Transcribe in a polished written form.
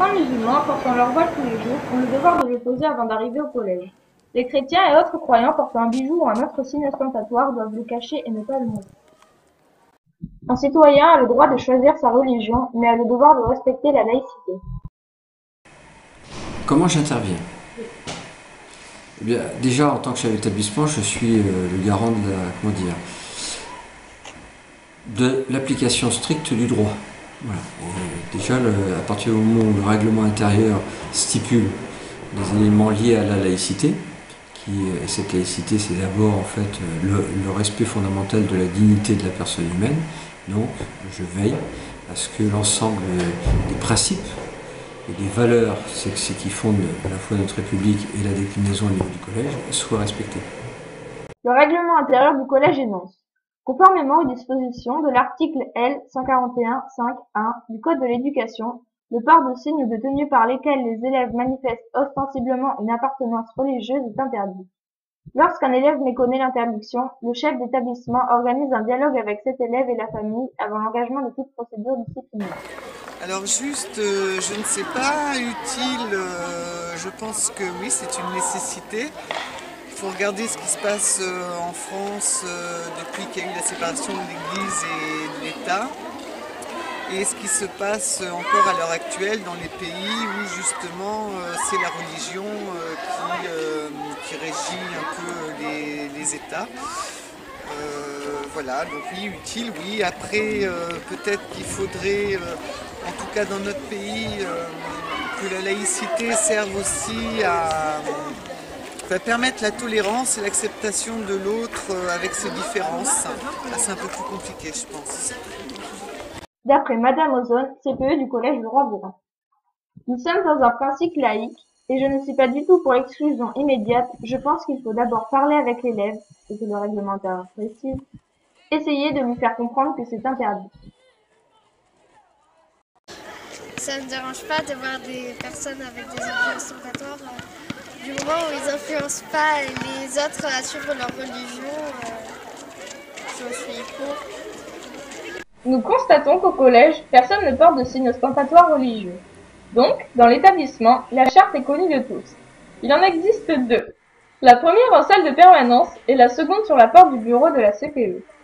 Certains musulmans, portant leur voile tous les jours, ont le devoir de le poser avant d'arriver au collège. Les chrétiens et autres croyants portant un bijou ou un autre signe ostentatoire doivent le cacher et ne pas le montrer. Un citoyen a le droit de choisir sa religion, mais a le devoir de respecter la laïcité. Comment j'interviens? Eh bien, déjà, en tant que chef d'établissement, je suis le garant de l'application stricte du droit. Voilà. Déjà, à partir du moment où le règlement intérieur stipule des éléments liés à la laïcité, et cette laïcité, c'est d'abord en fait le respect fondamental de la dignité de la personne humaine. Donc, je veille à ce que l'ensemble des principes et des valeurs, c'est qui fondent à la fois notre République et la déclinaison au niveau du collège, soient respectées. Le règlement intérieur du collège énonce: conformément aux dispositions de l'article L. 141-5-1 du Code de l'éducation, le port de signes ou de tenues par lesquels les élèves manifestent ostensiblement une appartenance religieuse est interdit. Lorsqu'un élève méconnaît l'interdiction, le chef d'établissement organise un dialogue avec cet élève et la famille avant l'engagement de toute procédure disciplinaire. Alors juste, je ne sais pas, utile, je pense que oui, c'est une nécessité. Il faut regarder ce qui se passe en France depuis qu'il y a eu la séparation de l'Église et de l'État, et ce qui se passe encore à l'heure actuelle dans les pays où justement c'est la religion qui régit un peu les États. Voilà, donc oui, utile, oui. Après, peut-être qu'il faudrait, en tout cas dans notre pays, que la laïcité serve aussi à permettre la tolérance et l'acceptation de l'autre avec ses différences. Là, c'est un peu plus compliqué, je pense. D'après Madame Ozone, CPE du collège Le Roi-Bourrin. Nous sommes dans un principe laïque, et je ne suis pas du tout pour l'exclusion immédiate. Je pense qu'il faut d'abord parler avec l'élève, ce que le règlement intérieur précise, essayer de lui faire comprendre que c'est interdit. Ça ne me dérange pas de voir des personnes avec des objets ostentatoires. Du moment où ils n'influencent pas les autres à suivre leur religion, je suis pour. Nous constatons qu'au collège, personne ne porte de signes ostentatoires religieux. Donc, dans l'établissement, la charte est connue de tous. Il en existe deux. La première en salle de permanence et la seconde sur la porte du bureau de la CPE.